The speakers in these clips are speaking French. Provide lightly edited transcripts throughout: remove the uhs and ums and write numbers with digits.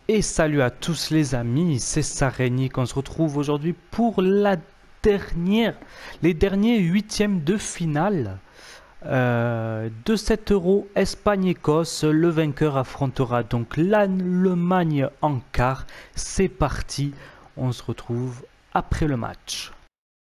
Et salut à tous les amis, c'est Sarénic. On se retrouve aujourd'hui pour les derniers huitièmes de finale de cet Euro Espagne-Écosse. Le vainqueur affrontera donc l'Allemagne en quart. C'est parti, on se retrouve après le match.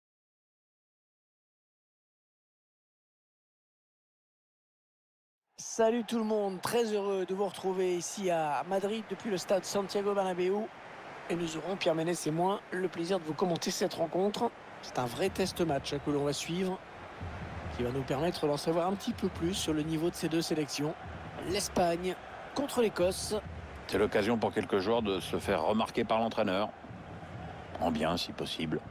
Salut tout le monde, très heureux de vous retrouver ici à Madrid depuis le stade Santiago Bernabéu. Et nous aurons, Pierre Ménès et moi, le plaisir de vous commenter cette rencontre. C'est un vrai test match que l'on va suivre, qui va nous permettre d'en savoir un petit peu plus sur le niveau de ces deux sélections. L'Espagne contre l'Écosse. C'est l'occasion pour quelques joueurs de se faire remarquer par l'entraîneur. En bien, si possible.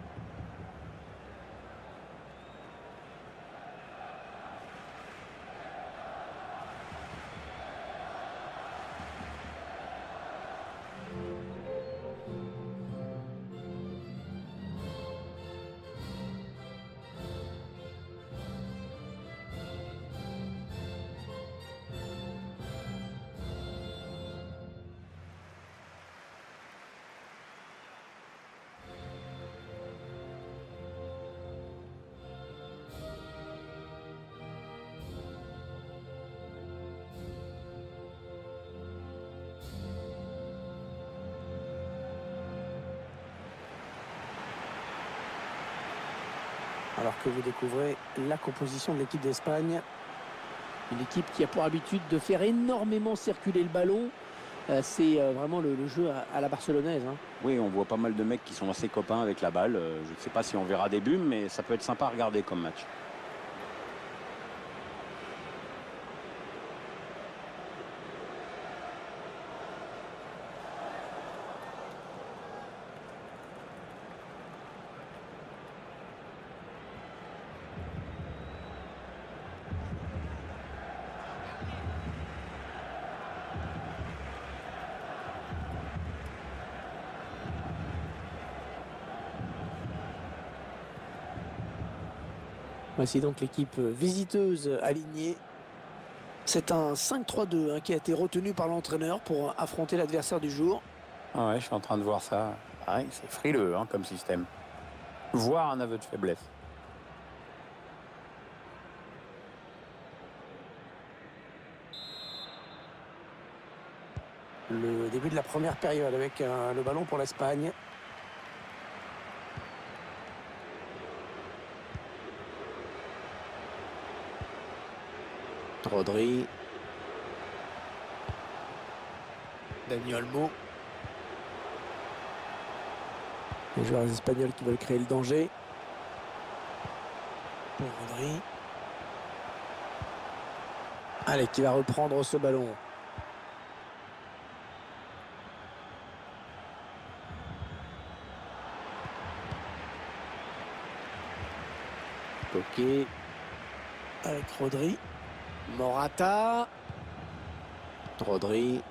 Alors que vous découvrez la composition de l'équipe d'Espagne. Une équipe qui a pour habitude de faire énormément circuler le ballon. C'est vraiment le jeu à la barcelonaise. Oui, on voit pas mal de mecs qui sont assez copains avec la balle. Je ne sais pas si on verra des buts, mais ça peut être sympa à regarder comme match. Voici donc l'équipe visiteuse alignée. C'est un 5-3-2 qui a été retenu par l'entraîneur pour affronter l'adversaire du jour. Ah ouais, je suis en train de voir ça. Ah ouais, c'est frileux comme système. Voire un aveu de faiblesse. Le début de la première période avec le ballon pour l'Espagne. Rodri. Dani Olmo. Les joueurs espagnols qui veulent créer le danger. Pour Rodri. Allez, qui va reprendre ce ballon. Toqué. Avec Rodri. Morata. Rodri.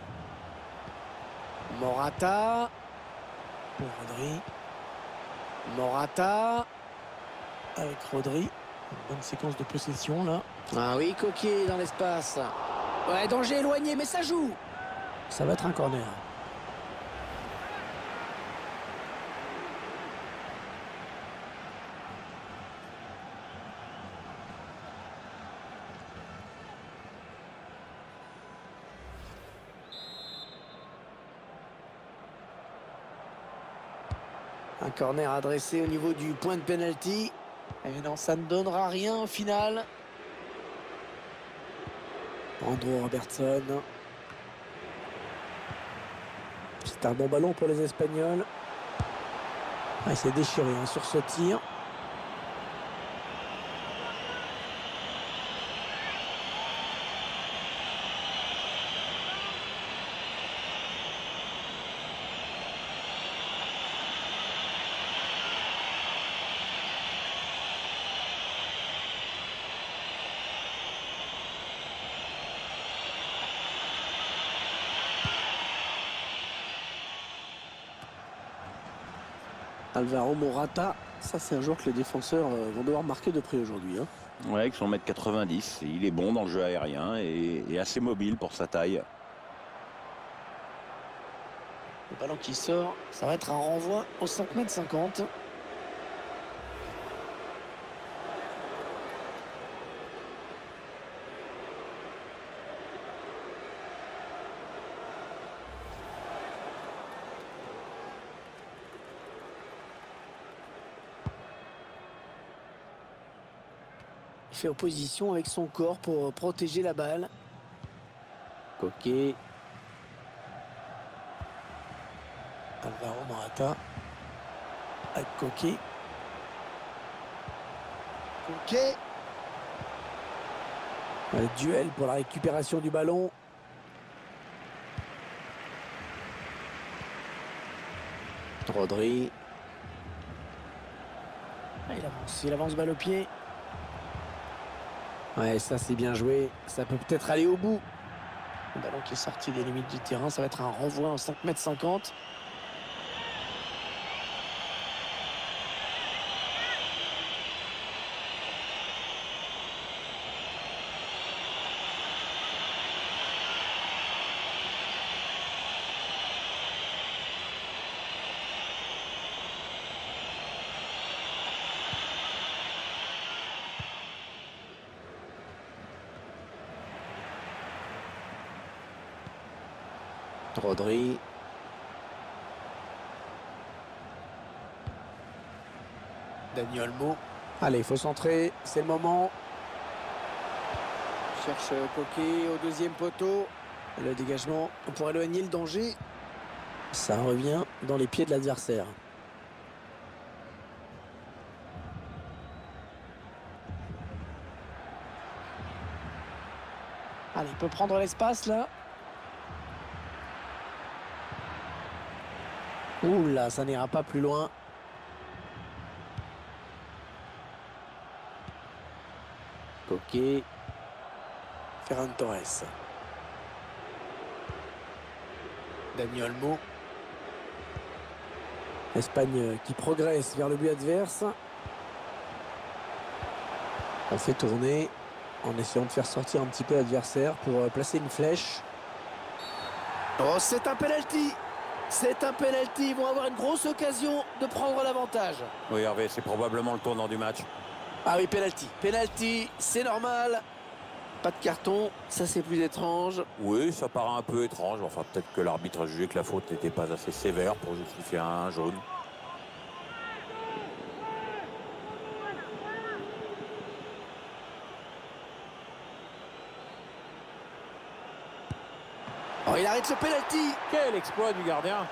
Morata. Pour Rodri. Morata. Avec Rodri. Une bonne séquence de possession là. Ah oui, Coquet dans l'espace. Ouais, danger éloigné, mais ça joue. Ça va être un corner. Un corner adressé au niveau du point de pénalty. Et non, ça ne donnera rien au final. Andrew Robertson. C'est un bon ballon pour les Espagnols. Il s'est déchiré sur ce tir. Alvaro Morata, ça c'est un joueur que les défenseurs vont devoir marquer de près aujourd'hui. Ouais, avec son mètre 90, il est bon dans le jeu aérien et assez mobile pour sa taille. Le ballon qui sort, ça va être un renvoi au 5,50 m. Il fait opposition avec son corps pour protéger la balle. Coquet. Alvaro Morata. Avec Coquet. Coquet. Le duel pour la récupération du ballon. Rodri. Ah, il avance balle au pied. Ouais, ça c'est bien joué. Ça peut peut-être aller au bout. Le ballon qui est sorti des limites du terrain, ça va être un renvoi en 5,50 m. Rodri. Dani Olmo. Allez, il faut centrer, c'est le moment. Cherche Coquet au deuxième poteau. Le dégagement pour éloigner le danger. Ça revient dans les pieds de l'adversaire. Allez, il peut prendre l'espace là. Ouh là, ça n'ira pas plus loin. Coquet. Ferran Torres. Dani Olmo. L'Espagne qui progresse vers le but adverse. On fait tourner en essayant de faire sortir un petit peu l'adversaire pour placer une flèche. Oh, c'est un penalty! C'est un penalty, ils vont avoir une grosse occasion de prendre l'avantage. Oui, Hervé, c'est probablement le tournant du match. Ah oui, penalty. Penalty, c'est normal. Pas de carton, ça c'est plus étrange. Oui, ça paraît un peu étrange. Enfin, peut-être que l'arbitre a jugé que la faute n'était pas assez sévère pour justifier un jaune. Oh, il arrête le penalty. Quel exploit du gardien!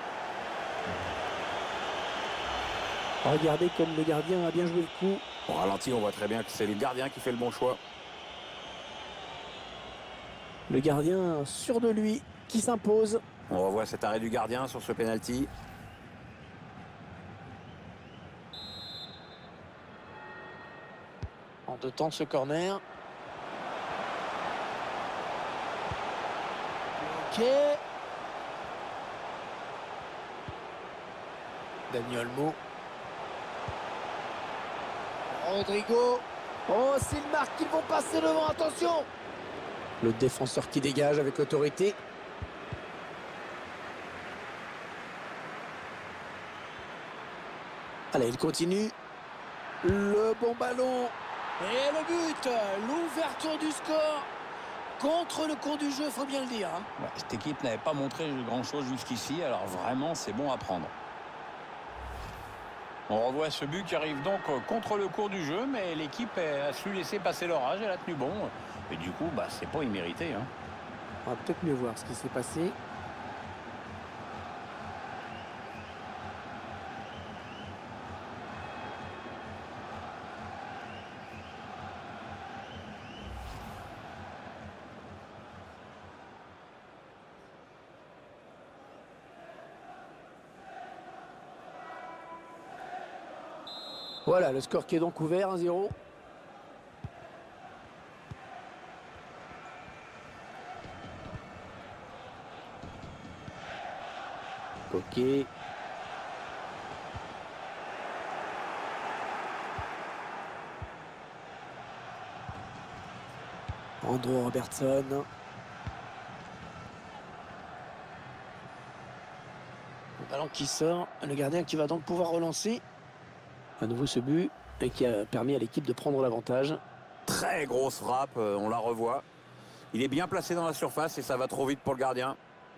Regardez comme le gardien a bien joué le coup. Au ralenti, on voit très bien que c'est le gardien qui fait le bon choix. Le gardien sûr de lui qui s'impose. On revoit cet arrêt du gardien sur ce penalty. En deux temps ce corner. Ok. Dani Olmo. Rodrigo. Oh, s'ils marquent, ils vont passer devant, attention! Le défenseur qui dégage avec autorité. Allez, il continue. Le bon ballon. Et le but. L'ouverture du score. Contre le cours du jeu, il faut bien le dire. Hein. Ouais, cette équipe n'avait pas montré grand-chose jusqu'ici, alors vraiment, c'est bon à prendre. On revoit ce but qui arrive donc contre le cours du jeu, mais l'équipe a su laisser passer l'orage, elle a tenu bon. Et du coup, bah, c'est pas immérité. Hein. On va peut-être mieux voir ce qui s'est passé. Voilà, le score qui est donc ouvert, 1-0. Coquet. Andrew Robertson. ballon qui sort. Le gardien qui va donc pouvoir relancer. À nouveau ce but et qui a permis à l'équipe de prendre l'avantage. Très grosse frappe, on la revoit. Il est bien placé dans la surface et ça va trop vite pour le gardien.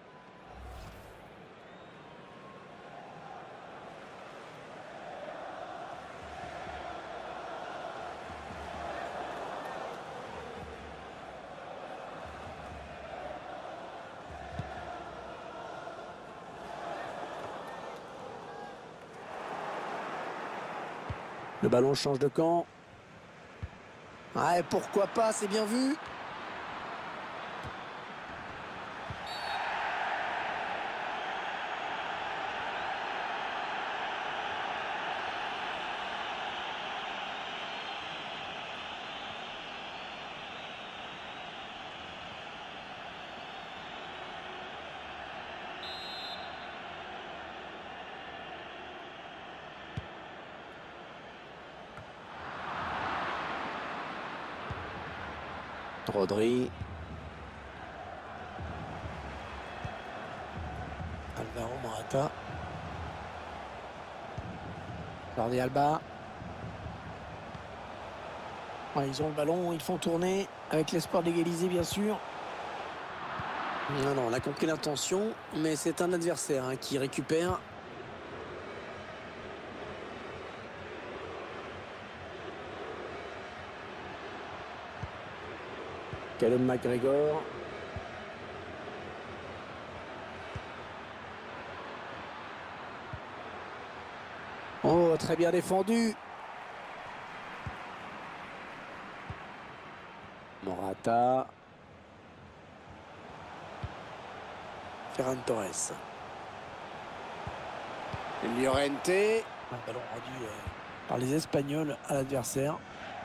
Le ballon change de camp. Ouais, pourquoi pas, c'est bien vu. Rodri. Alvaro Morata. Jordi Alba. Ouais, ils ont le ballon, ils font tourner avec l'espoir d'égaliser bien sûr. Non, on a compris l'intention, mais c'est un adversaire qui récupère. Callum McGregor. Oh, très bien défendu. Morata. Ferran Torres. Llorente. Un ballon rendu par les Espagnols à l'adversaire.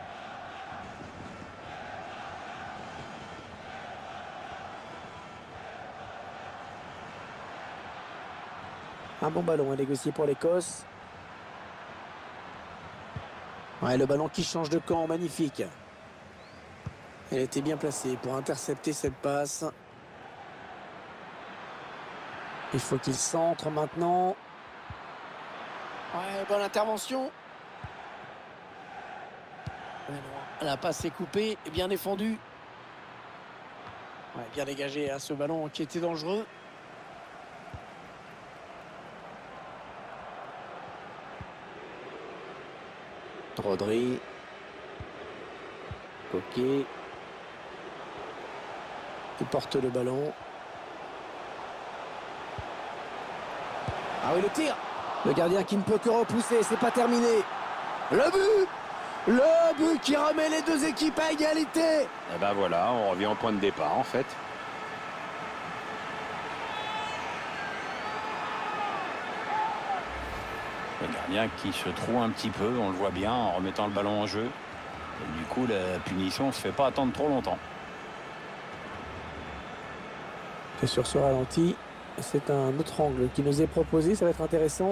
Un bon ballon à négocier pour l'Écosse. Ouais, le ballon qui change de camp, magnifique. Elle était bien placée pour intercepter cette passe. Il faut qu'il centre maintenant. Ouais, bonne intervention. La passe est coupée et bien défendue. Ouais, bien dégagé à ce ballon qui était dangereux. Rodri. Coquet. Il porte le ballon. Ah oui, le tir. Le gardien qui ne peut que repousser, c'est pas terminé. Le but. Le but qui remet les deux équipes à égalité. Et ben voilà, on revient au point de départ en fait. Le gardien qui se trouve un petit peu, on le voit bien, en remettant le ballon en jeu. Et du coup, la punition ne se fait pas attendre trop longtemps. Et sur ce ralenti, c'est un autre angle qui nous est proposé, ça va être intéressant.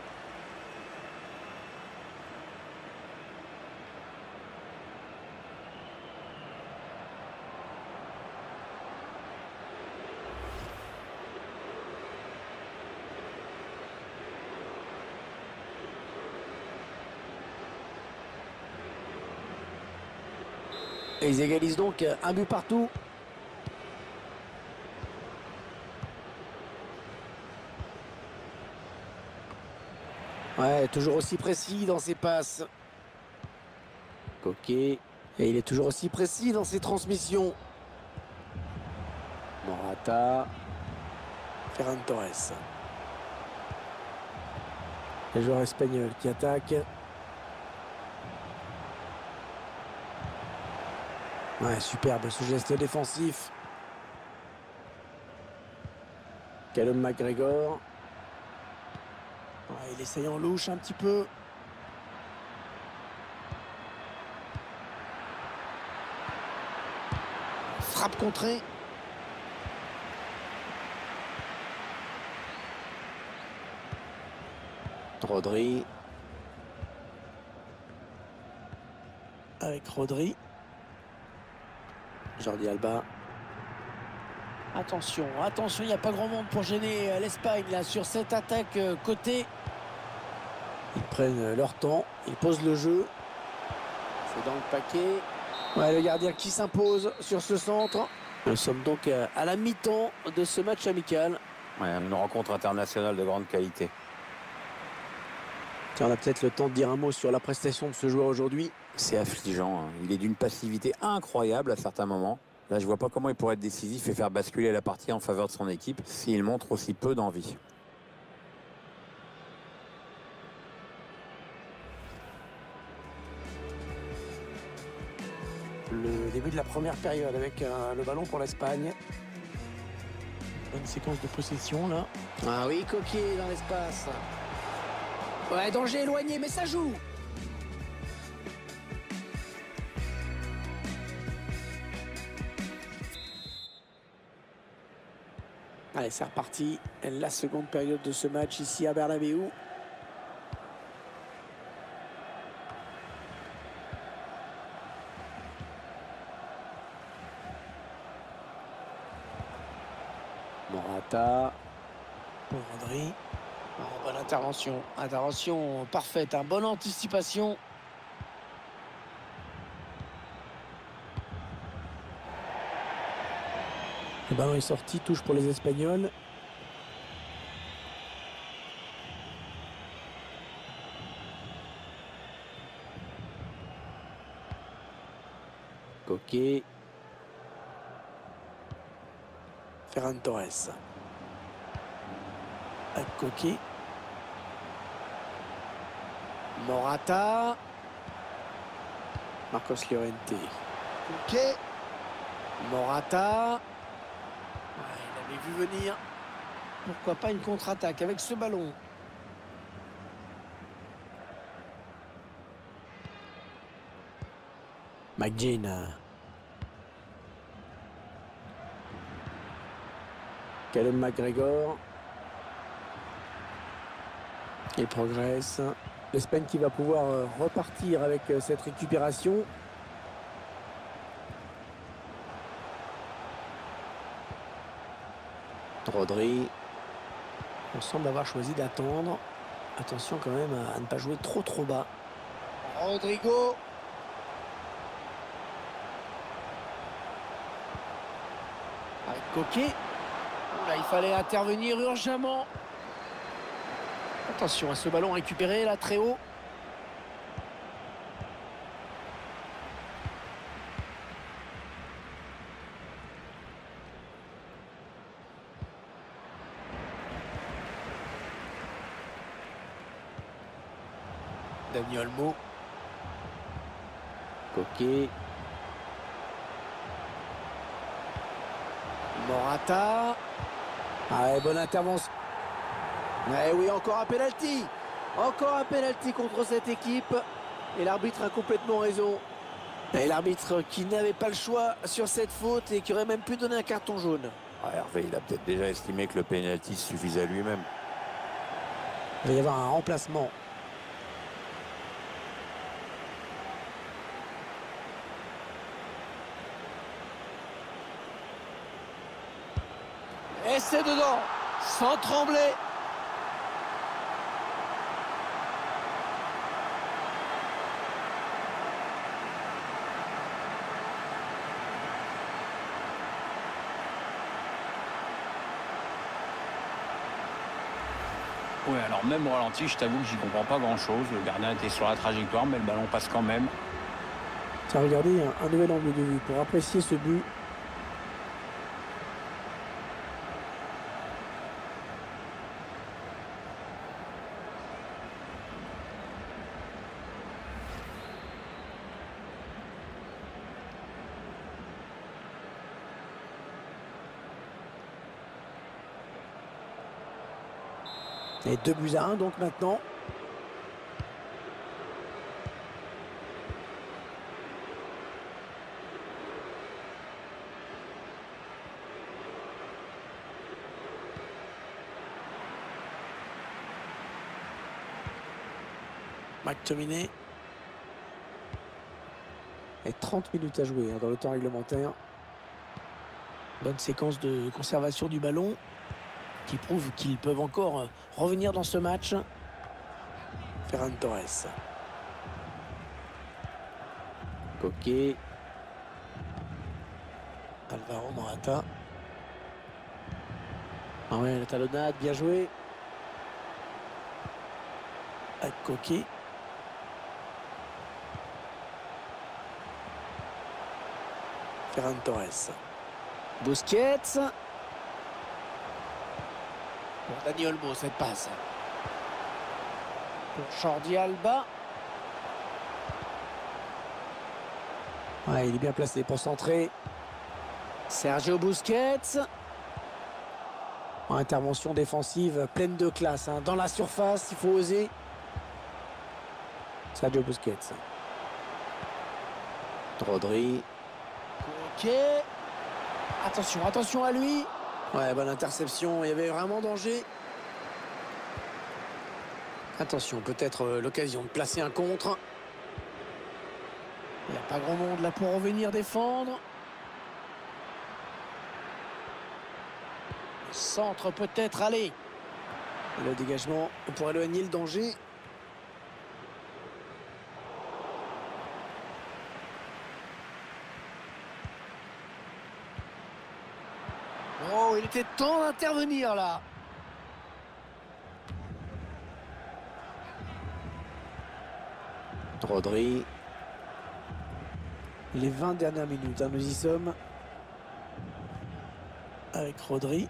Et ils égalisent donc un but partout. Ouais, toujours aussi précis dans ses passes. Coquet. Et il est toujours aussi précis dans ses transmissions. Morata. Ferran Torres. Les joueurs espagnols qui attaquent. Ouais, superbe ce geste défensif. Callum McGregor. Ouais, il essaye en louche un petit peu. Frappe contrée. Rodri. Avec Rodri. Jordi Alba. Attention, attention, il n'y a pas grand monde pour gêner l'Espagne là sur cette attaque côté. Ils prennent leur temps, ils posent le jeu. C'est dans le paquet. Ouais, le gardien qui s'impose sur ce centre. Nous sommes donc à la mi-temps de ce match amical. Ouais, une rencontre internationale de grande qualité. Tiens, on a peut-être le temps de dire un mot sur la prestation de ce joueur aujourd'hui. C'est affligeant, hein. Il est d'une passivité incroyable à certains moments. Là, je vois pas comment il pourrait être décisif et faire basculer la partie en faveur de son équipe s'il montre aussi peu d'envie. Le début de la première période avec le ballon pour l'Espagne. Bonne séquence de possession là. Ah oui, Coquet dans l'espace. Ouais, danger éloigné, mais ça joue. Allez, c'est reparti. La seconde période de ce match ici à Bernabéu. Morata. Pour Rodri. Oh, bonne intervention. Intervention parfaite. Bonne anticipation. Le ballon est sorti. Touche pour les Espagnols. Coquet. Ferran Torres. Avec Coquet. Morata. Marcos Llorente. Coquet. Morata. Il avait vu venir. Pourquoi pas une contre-attaque avec ce ballon. McGinn. Callum McGregor. Il progresse. L'Espagne qui va pouvoir repartir avec cette récupération. Rodri. On semble avoir choisi d'attendre. Attention quand même à ne pas jouer trop bas. Rodrigo. Avec Coquet. Là, il fallait intervenir urgemment. Attention à ce ballon récupéré là très haut. Dani Olmo. Coquet. Morata. Ah, bonne intervention. Eh oui, encore un penalty. Encore un penalty contre cette équipe. Et l'arbitre a complètement raison. Et l'arbitre qui n'avait pas le choix sur cette faute et qui aurait même pu donner un carton jaune. Ah, Hervé, il a peut-être déjà estimé que le penalty suffisait à lui-même. Il va y avoir un remplacement. Et c'est dedans, sans trembler. Ouais, alors même au ralenti, je t'avoue que j'y comprends pas grand-chose. Le gardien était sur la trajectoire, mais le ballon passe quand même. Tiens, regardez un nouvel angle de vue pour apprécier ce but. Et 2-1 donc maintenant. McTominay. Et 30 minutes à jouer dans le temps réglementaire. Bonne séquence de conservation du ballon qui prouve qu'ils peuvent encore revenir dans ce match. Ferran Torres. Coquet. Alvaro Morata. Ah ouais, la talonnade, bien joué. Avec Coquet. Ferran Torres. Busquets. Pour Dani Olmo, cette passe. Pour Jordi Alba. Ouais, il est bien placé pour centrer. Sergio Busquets. Intervention défensive pleine de classe. Hein. Dans la surface, il faut oser. Sergio Busquets. Rodri. Ok. Attention, attention à lui. Ouais, bonne interception. Il y avait vraiment danger. Attention, peut-être l'occasion de placer un contre. Il n'y a pas grand monde là pour revenir défendre. Le centre peut-être, allez. Et le dégagement pour éloigner le danger. Oh, il était temps d'intervenir là. Rodri. Les 20 dernières minutes, hein, nous y sommes. Avec Rodri.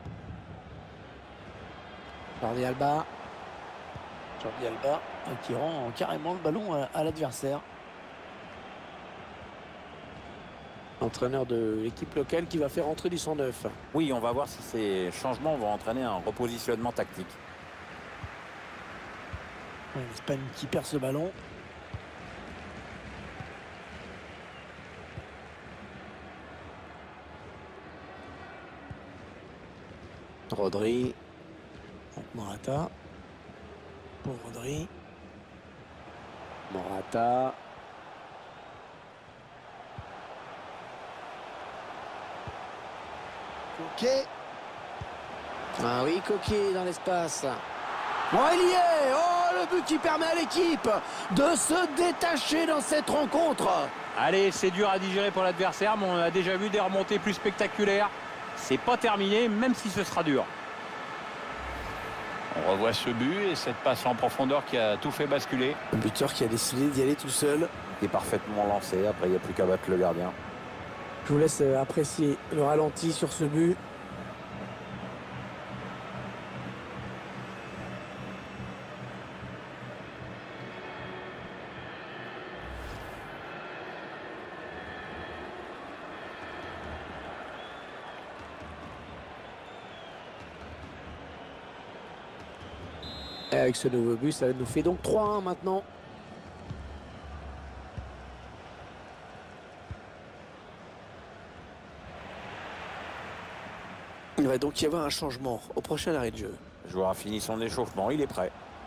Jordi Alba. Jordi Alba qui rend carrément le ballon à l'adversaire. Entraîneur de l'équipe locale qui va faire entrer du 109. Oui, on va voir si ces changements vont entraîner un repositionnement tactique. Ouais, l'Espagne qui perd ce ballon. Rodri. Morata. Pour Rodri. Morata. Coquet. Ah oui, Coquet dans l'espace. Bon, il y est. Oh, le but qui permet à l'équipe de se détacher dans cette rencontre. Allez, c'est dur à digérer pour l'adversaire, mais on a déjà vu des remontées plus spectaculaires. C'est pas terminé, même si ce sera dur. On revoit ce but et cette passe en profondeur qui a tout fait basculer. Le buteur qui a décidé d'y aller tout seul. Il est parfaitement lancé. Après, il n'y a plus qu'à battre le gardien. Je vous laisse apprécier le ralenti sur ce but. Et avec ce nouveau but, ça nous fait donc 3-1 maintenant. Il va donc y avoir un changement au prochain arrêt de jeu. Le joueur a fini son échauffement, il est prêt.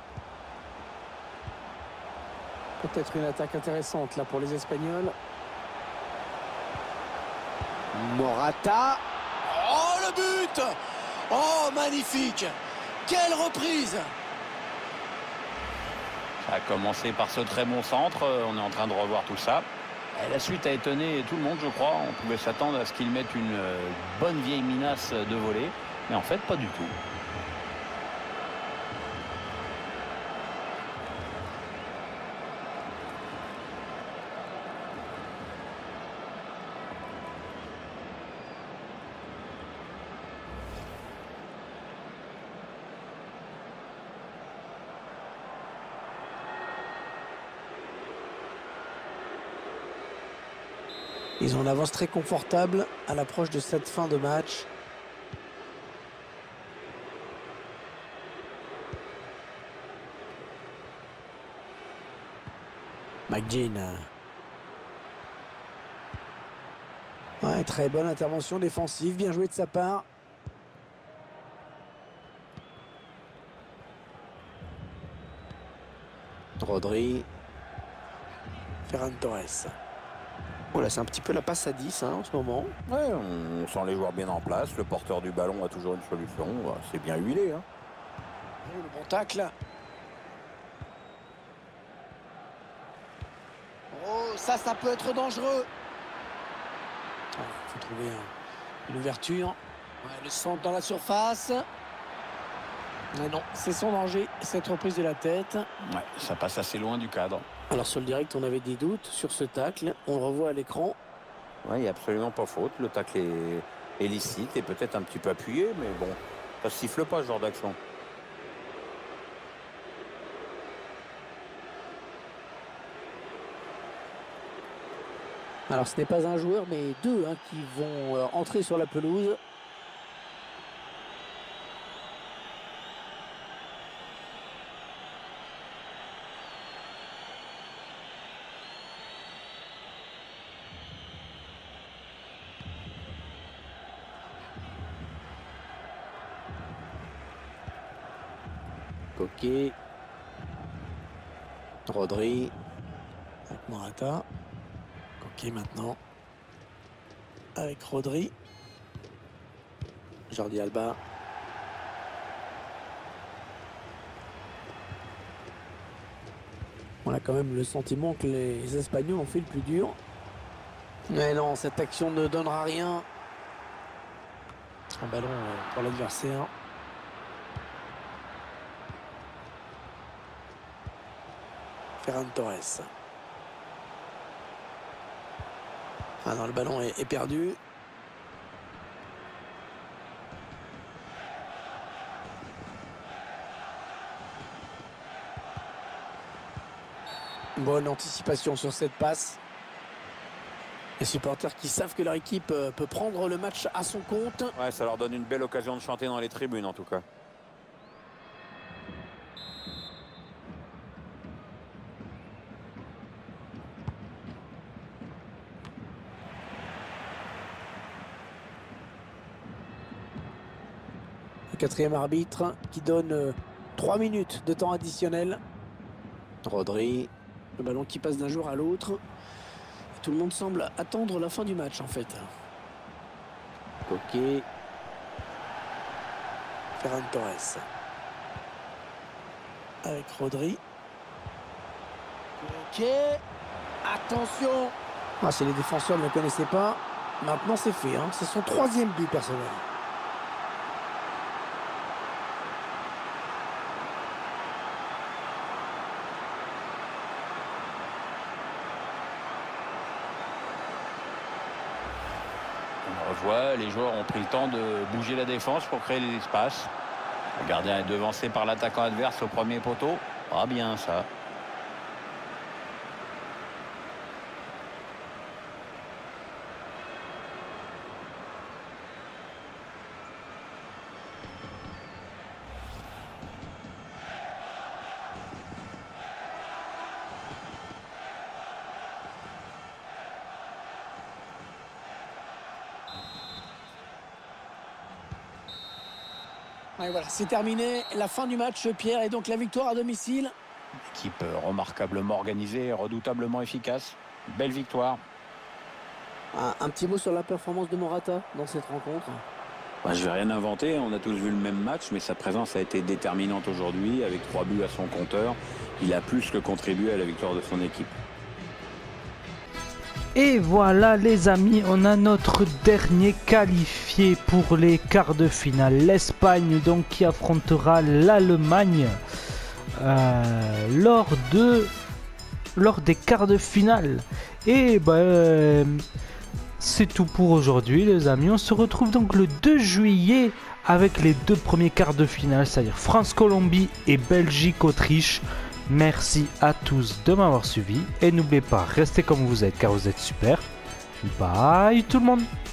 Peut-être une attaque intéressante là pour les Espagnols. Morata. Oh, le but! Oh, magnifique! Quelle reprise! Ça a commencé par ce très bon centre. On est en train de revoir tout ça. Et la suite a étonné tout le monde, je crois. On pouvait s'attendre à ce qu'ils mettent une bonne vieille minace de volée. Mais en fait, pas du tout. Ils ont une avance très confortable à l'approche de cette fin de match. McGinn. Ouais, très bonne intervention défensive, bien joué de sa part. Rodri. Ferran Torres. Voilà, c'est un petit peu la passe à 10 hein, en ce moment. Ouais, on sent les joueurs bien en place. Le porteur du ballon a toujours une solution. C'est bien huilé. Hein. Oh, le bon tacle. Oh, ça peut être dangereux. Il faut trouver une ouverture. Ouais, le centre dans la surface. Mais non, c'est son danger, cette reprise de la tête. Ouais, ça passe assez loin du cadre. Alors sur le direct, on avait des doutes sur ce tacle. On le revoit à l'écran. Ouais, il n'y a absolument pas faute. Le tacle est licite et peut-être un petit peu appuyé, mais bon, ça ne siffle pas ce genre d'action. Alors ce n'est pas un joueur, mais deux hein, qui vont entrer sur la pelouse. Coquet. Rodri. Avec Morata. Coquet maintenant. Avec Rodri. Jordi Alba. On a quand même le sentiment que les Espagnols ont fait le plus dur. Mais non, cette action ne donnera rien. Un ballon pour l'adversaire. Ferran Torres. Ah non, le ballon est perdu. Bonne anticipation sur cette passe. Les supporters qui savent que leur équipe peut prendre le match à son compte. Ouais, ça leur donne une belle occasion de chanter dans les tribunes en tout cas. Le quatrième arbitre qui donne 3 minutes de temps additionnel. Rodri, le ballon qui passe d'un jour à l'autre. Tout le monde semble attendre la fin du match en fait. Coquet. Ferran Torres. Avec Rodri. Coquet. Attention. Ah, si les défenseurs ne le connaissaient pas, maintenant c'est fait. Hein. C'est son 3e but personnel. On revoit, les joueurs ont pris le temps de bouger la défense pour créer des espaces. Le gardien est devancé par l'attaquant adverse au premier poteau. Ah bien ça. Et voilà, c'est terminé. La fin du match, Pierre, et donc la victoire à domicile. Équipe remarquablement organisée, redoutablement efficace. Belle victoire. Un petit mot sur la performance de Morata dans cette rencontre. Bah, je vais rien inventer, on a tous vu le même match, mais sa présence a été déterminante aujourd'hui. Avec 3 buts à son compteur, il a plus que contribué à la victoire de son équipe. Et voilà les amis, on a notre dernier qualifié pour les quarts de finale. L'Espagne donc qui affrontera l'Allemagne lors des quarts de finale. Et c'est tout pour aujourd'hui les amis. On se retrouve donc le 2 juillet avec les 2 premiers quarts de finale, c'est-à-dire France-Colombie et Belgique-Autriche. Merci à tous de m'avoir suivi et n'oubliez pas, restez comme vous êtes car vous êtes super. Bye tout le monde.